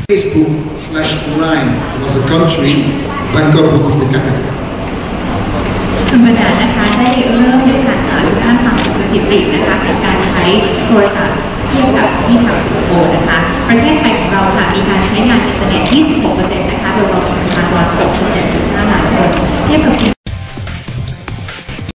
Facebook/line was a country, Bangkok would be the capital. ธรรมดานะคะได้เริ่มด้วยการทำสถิตินะคะในการใช้โทรศัพท์